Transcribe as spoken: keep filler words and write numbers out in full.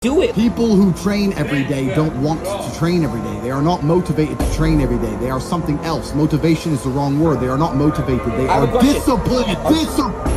do it. People who train every day don't want to train every day. They are not motivated to train every day. They are something else. Motivation is the wrong word. They are not motivated. They I have are a question. disciplined. Disciplined.